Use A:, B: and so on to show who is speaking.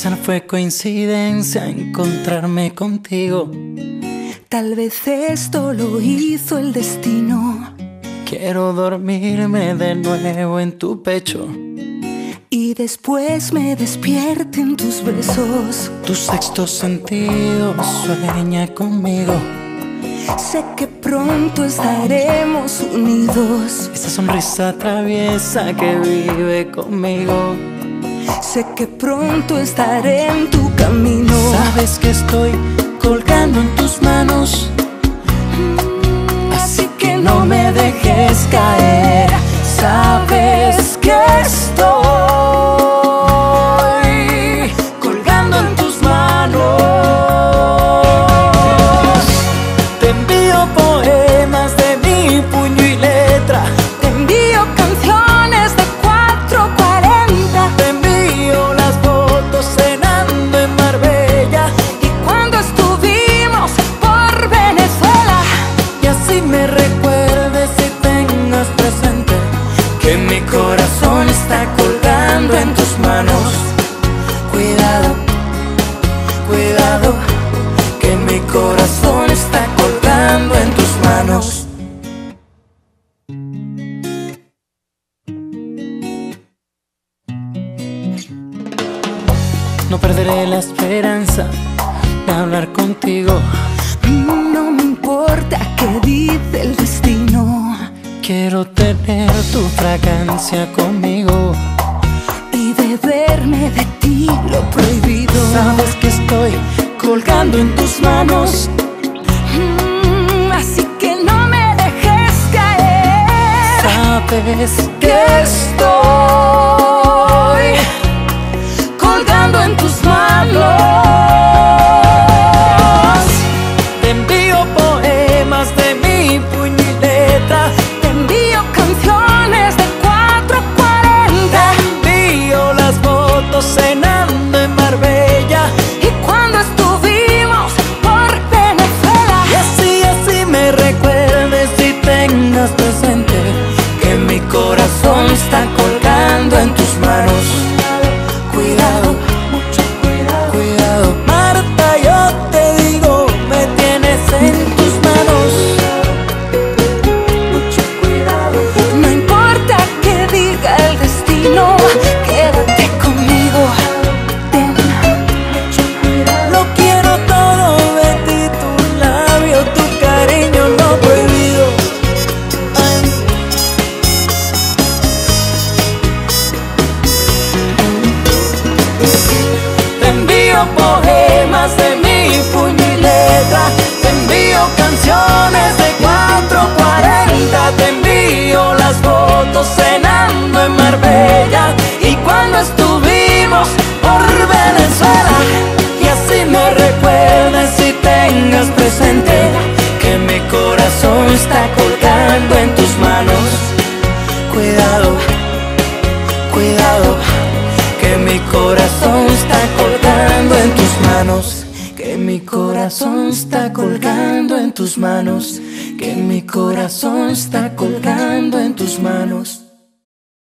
A: Quizá no fue coincidencia encontrarme contigo.
B: Tal vez esto lo hizo el destino.
A: Quiero dormirme de nuevo en tu pecho
B: y después me despierte en tus besos.
A: Tu sexto sentido sueña conmigo.
B: Sé que pronto estaremos unidos.
A: Esa sonrisa traviesa que vive conmigo.
B: Sé que pronto estaré en tu camino.
A: Sabes que estoy colgando en tus manos,
B: así que no me dejes caer. Sabes que estoy colgando en tus manos.
A: Te envío poemas de mi puño y letra.
B: Te envío canciones de 440.
A: Te envío las fotos cenando en Marbella
B: y cuando estuvimos por Venezuela.
A: Y así me recuerdes y tengas presente que mi corazón está colgando en tus manos. Cuidado, cuidado, que mi corazón está colgando en tus manos. No perderé la esperanza de hablar contigo.
B: No me importa qué dice el destino.
A: Quiero tener tu fragancia conmigo
B: y beberme de ti lo prohibido.
A: Sabes que estoy colgando en tus manos,
B: así que no me dejes caer.
A: Sabes
B: que estoy colgando en tus manos.
A: Te envío poemas de mi puño y letra.
B: Te envío canciones de 440.
A: Te envío las fotos cenando en Marbella
B: y cuando estuvimos por Venezuela.
A: Y así me recuerdes y tengas presente que mi corazón está colgando en tus manos. Cuidado,
B: mucho cuidado,
A: cuidado, Marta, yo te digo, me tienes en tus manos.
B: mucho cuidado. No importa que diga el destino, quédate conmigo. Ten mucho cuidado.
A: Lo quiero todo de ti, tu labio, tu cariño no prohibido. Ay. Te envío poemas de mi puño y letra. Te envío canciones de 440. Te envío las fotos cenando en Marbella y cuando estuvimos por Venezuela. Y así me recuerdes y tengas presente que mi corazón está colgando en tus manos. Cuidado, cuidado, que mi corazón está colgando en tus manos. Que mi corazón está colgando en tus manos. Que mi corazón está colgando en tus manos.